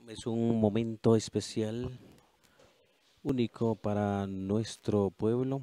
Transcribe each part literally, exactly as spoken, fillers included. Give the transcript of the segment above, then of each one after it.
Es un momento especial, único para nuestro pueblo.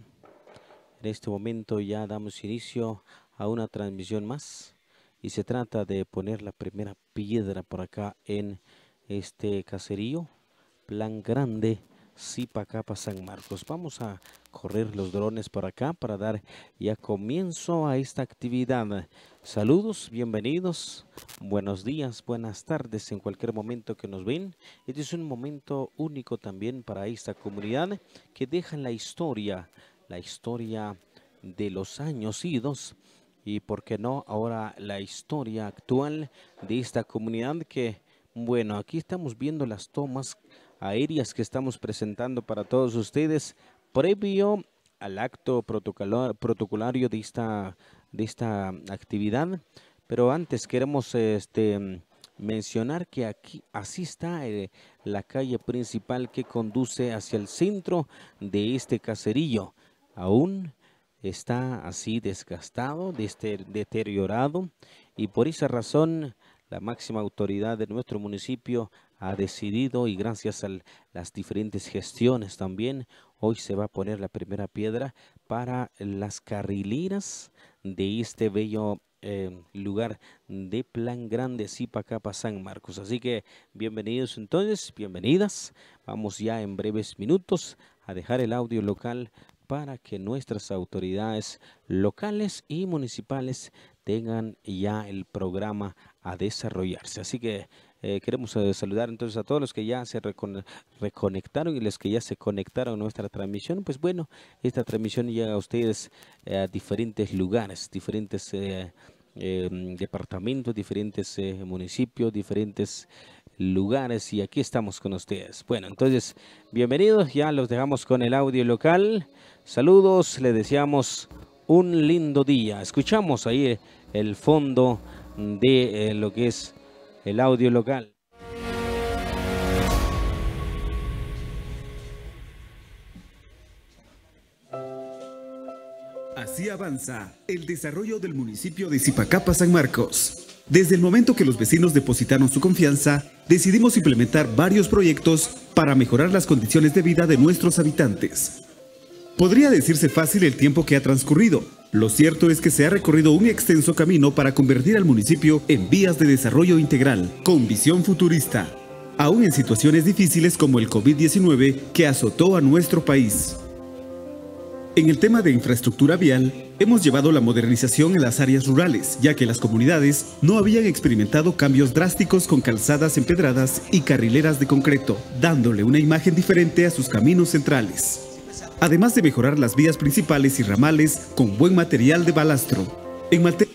En este momento ya damos inicio a una transmisión más y se trata de poner la primera piedra por acá en este caserío, Plan Grande, Zipacapa, San Marcos. Vamos a correr los drones por acá para dar ya comienzo a esta actividad. Saludos, bienvenidos, buenos días, buenas tardes en cualquier momento que nos ven. Este es un momento único también para esta comunidad que deja la historia, la historia de los años idos y por qué no ahora la historia actual de esta comunidad que, bueno, aquí estamos viendo las tomas aéreas que estamos presentando para todos ustedes previo al acto protocolar, protocolario de esta, de esta actividad. Pero antes queremos este, mencionar que aquí así está eh, la calle principal que conduce hacia el centro de este caserío. Aún está así desgastado, deteriorado, y por esa razón la máxima autoridad de nuestro municipio ha decidido, y gracias a las diferentes gestiones también, hoy se va a poner la primera piedra para las carrileras de este bello eh, lugar de Plan Grande, Zipacapa, San Marcos. Así que bienvenidos entonces, bienvenidas. Vamos ya en breves minutos a dejar el audio local para que nuestras autoridades locales y municipales tengan ya el programa a desarrollarse. Así que eh, queremos eh, saludar entonces a todos los que ya se recon reconectaron y los que ya se conectaron a nuestra transmisión. Pues bueno, esta transmisión llega a ustedes eh, a diferentes lugares, diferentes eh, eh, departamentos, diferentes eh, municipios, diferentes lugares, y aquí estamos con ustedes. Bueno, entonces, bienvenidos, ya los dejamos con el audio local. Saludos, les deseamos un lindo día. Escuchamos ahí el fondo de eh, lo que es el audio local. Así avanza el desarrollo del municipio de Zipacapa, San Marcos. Desde el momento que los vecinos depositaron su confianza, decidimos implementar varios proyectos para mejorar las condiciones de vida de nuestros habitantes. Podría decirse fácil el tiempo que ha transcurrido. Lo cierto es que se ha recorrido un extenso camino para convertir al municipio en vías de desarrollo integral, con visión futurista, aún en situaciones difíciles como el COVID diecinueve que azotó a nuestro país. En el tema de infraestructura vial, hemos llevado la modernización en las áreas rurales, ya que las comunidades no habían experimentado cambios drásticos con calzadas empedradas y carrileras de concreto, dándole una imagen diferente a sus caminos centrales. Además de mejorar las vías principales y ramales con buen material de balastro. En materia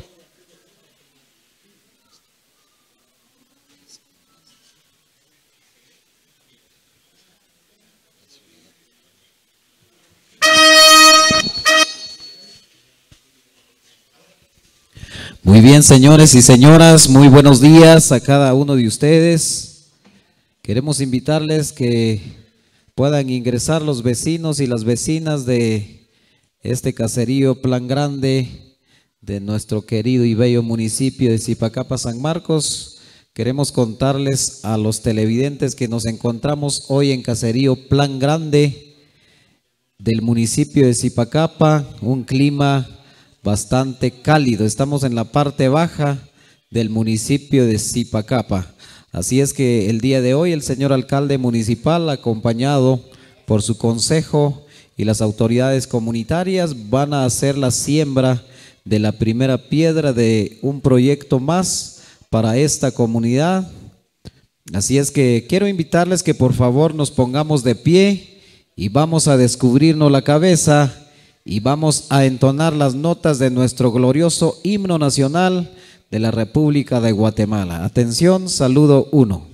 Muy bien, señores y señoras, muy buenos días a cada uno de ustedes. Queremos invitarles que puedan ingresar los vecinos y las vecinas de este caserío Plan Grande de nuestro querido y bello municipio de Zipacapa, San Marcos. Queremos contarles a los televidentes que nos encontramos hoy en caserío Plan Grande del municipio de Zipacapa, un clima bastante cálido. Estamos en la parte baja del municipio de Zipacapa. Así es que el día de hoy el señor alcalde municipal, acompañado por su consejo y las autoridades comunitarias, van a hacer la siembra de la primera piedra de un proyecto más para esta comunidad. Así es que quiero invitarles que por favor nos pongamos de pie y vamos a descubrirnos la cabeza y vamos a entonar las notas de nuestro glorioso himno nacional de la República de Guatemala. Atención, saludo uno.